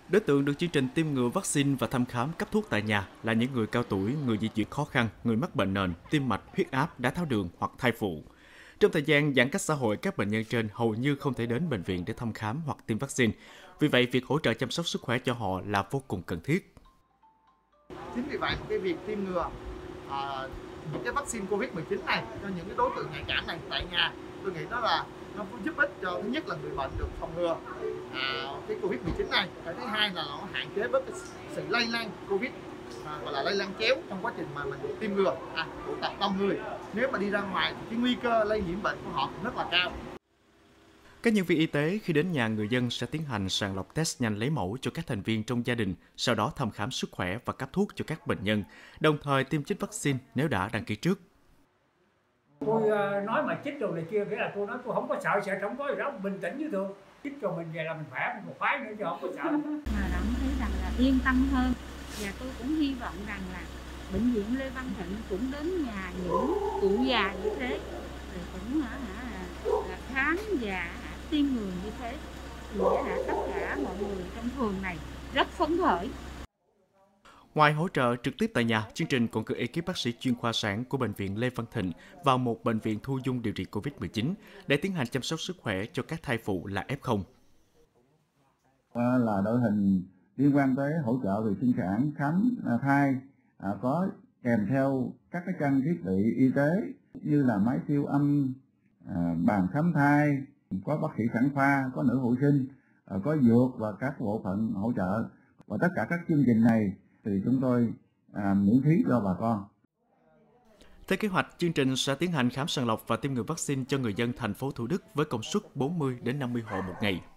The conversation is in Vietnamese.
Đối tượng được chương trình tiêm ngừa vaccine và thăm khám cấp thuốc tại nhà là những người cao tuổi, người di chuyển khó khăn, người mắc bệnh nền, tim mạch, huyết áp, đái tháo đường hoặc thai phụ. Trong thời gian giãn cách xã hội, các bệnh nhân trên hầu như không thể đến bệnh viện để thăm khám hoặc tiêm vaccine. Vì vậy, việc hỗ trợ chăm sóc sức khỏe cho họ là vô cùng cần thiết. Chính vì vậy, cái việc tiêm ngừa những cái vaccine Covid-19 này cho những cái đối tượng nhạy cảm này tại nhà, tôi nghĩ đó là nó cũng giúp ích cho thứ nhất là người bệnh được phòng ngừa cái Covid-19 này, cái thứ hai là nó hạn chế bớt cái sự lây lan Covid, gọi là lây lan chéo trong quá trình mà mình được tiêm ngừa, tụ tập đông người. Nếu mà đi ra ngoài thì cái nguy cơ lây nhiễm bệnh của họ cũng rất là cao. Các nhân viên y tế khi đến nhà người dân sẽ tiến hành sàng lọc test nhanh lấy mẫu cho các thành viên trong gia đình, sau đó thăm khám sức khỏe và cấp thuốc cho các bệnh nhân, đồng thời tiêm chích vaccine nếu đã đăng ký trước. Tôi nói mà chích đồ này kia, nghĩa là tôi nói tôi không có sợ không có gì đó, bình tĩnh như thường. Chích cho mình về là mình khỏe, mình còn khoái nữa chứ không có sợ. Mà cảm thấy rằng là yên tâm hơn, và tôi cũng hy vọng rằng là bệnh viện Lê Văn Thịnh cũng đến nhà những cụ già như thế, rồi cũng là khám và tiêm ngừa như thế, thì tất cả mọi người trong phường này rất phấn khởi. Ngoài hỗ trợ trực tiếp tại nhà, chương trình còn cử ekip bác sĩ chuyên khoa sản của Bệnh viện Lê Văn Thịnh vào một bệnh viện thu dung điều trị COVID-19 để tiến hành chăm sóc sức khỏe cho các thai phụ là F0. Là đội hình liên quan tới hỗ trợ về sinh sản, khám thai, có kèm theo các cái trang thiết bị y tế như là máy siêu âm, bàn khám thai, có bác sĩ sản khoa, có nữ hộ sinh, có dược và các bộ phận hỗ trợ. Và tất cả các chương trình này thì chúng tôi miễn phí cho bà con. Theo kế hoạch, chương trình sẽ tiến hành khám sàng lọc và tiêm ngừa vaccine cho người dân thành phố Thủ Đức với công suất 40 đến 50 hộ một ngày.